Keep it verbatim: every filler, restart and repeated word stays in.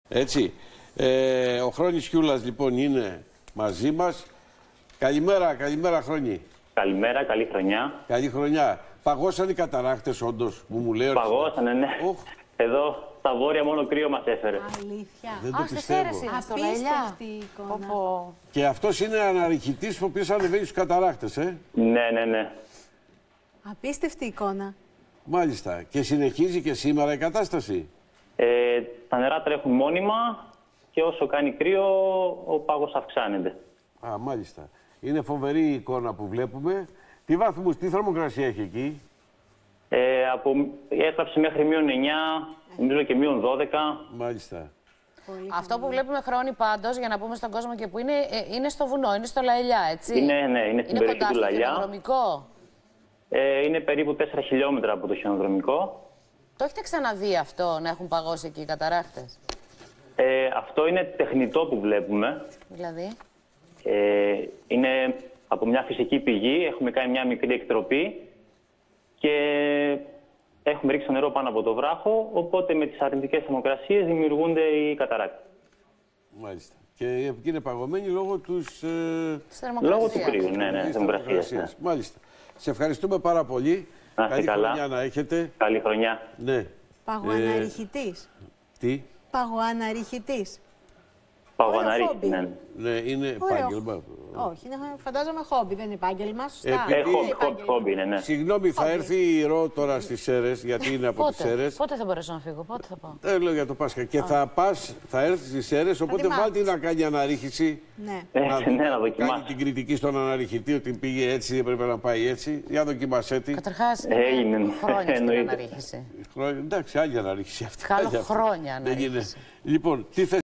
Έτσι. Ε, ο Χρόνης Κιούλας λοιπόν είναι μαζί μας. Καλημέρα, καλημέρα Χρόνη. Καλημέρα, καλή χρονιά. Καλή χρονιά. Παγώσαν οι καταράχτες όντως, που μου λέει. Παγώσανε, ναι. Oh. Εδώ στα βόρεια μόνο κρύο μας έφερε. Αλήθεια. Δεν Α, το στις πιστεύω. αίρες είναι στο Λέλια. Απίστευτη εικόνα. Πω. Και αυτός είναι αναρριχητής ο οποίος ανεβαίνει στους καταράχτες, ε. Ναι, ναι, ναι. Απίστευτη εικόνα. Μάλιστα. Και συνεχίζει και σήμερα η κατάσταση. Ε, τα νερά τρέχουν μόνιμα και όσο κάνει κρύο ο πάγος αυξάνεται. Α, μάλιστα. Είναι φοβερή η εικόνα που βλέπουμε. Τι βαθμούς, τι θερμοκρασία έχει εκεί? Ε, από, έγραψε μέχρι μείον εννιά, νομίζω και μείον δώδεκα. Μάλιστα. Αυτό που βλέπουμε Χρόνη πάντως, για να πούμε στον κόσμο και που είναι, ε, είναι στο βουνό, είναι στο Λαϊλιά, έτσι. Είναι, ναι, είναι στην είναι περιοχή κοντά του στο Λαϊλιά. χιονοδρομικό. Ε, είναι περίπου τέσσερα χιλιόμετρα από το χιονοδρομικό. Το έχετε ξαναδεί αυτό, να έχουν παγώσει εκεί οι καταράχτες? Ε, αυτό είναι τεχνητό που βλέπουμε. Δηλαδή. Ε, είναι από μια φυσική πηγή, έχουμε κάνει μια μικρή εκτροπή και έχουμε ρίξει το νερό πάνω από το βράχο, οπότε με τις αρνητικές θερμοκρασίες δημιουργούνται οι καταράκτες. Μάλιστα. Και εκεί είναι παγωμένοι λόγω τους, ε... Λόγω του κρύου, ναι, ναι, της θερμοκρασίας. Ναι. Μάλιστα. Σε ευχαριστούμε πάρα πολύ. Να είστε Καλή καλά. χρονιά να έχετε. Καλή χρονιά. Ναι. Παγωαναρριχητής. Τι? Παγωαναρριχητής. Παγωαναρρίχτη, ναι. Ναι, είναι Ωραίο. επάγγελμα. Όχι, είναι, φαντάζομαι χόμπι, δεν είναι επάγγελμα. Σωστά. Επειδή- Ε, Είναι χόμπι, χόμπι, επάγγελμα. χόμπι είναι, ναι. Συγγνώμη, θα Χόμπι. έρθει η Ρο τώρα στις Σέρρες, γιατί είναι από τις Πότε, Σέρρες. πότε θα μπορέσω να φύγω, πότε θα πάω? Δεν λέω για το Πάσχα. Και θα πας, θα έρθει στις Σέρρες, οπότε τη μάθεις. βάλτε να κάνει αναρρίχηση. Ναι. Ε, ναι, να Κάνει δοκιμάσω. την κριτική στον αναρριχητή ότι πήγε έτσι, έπρεπε να πάει έτσι. Για δοκιμάσέ τη. Καταρχάς, Έγινε, είναι χρόνια στην εννοείται. αναρρίχηση. Χρόνια- Εντάξει, άλλη αναρρίχηση αυτή. Κάνω Άλλη αυτή. χρόνια Δεν είναι. αναρρίχηση. Λοιπόν, τι θες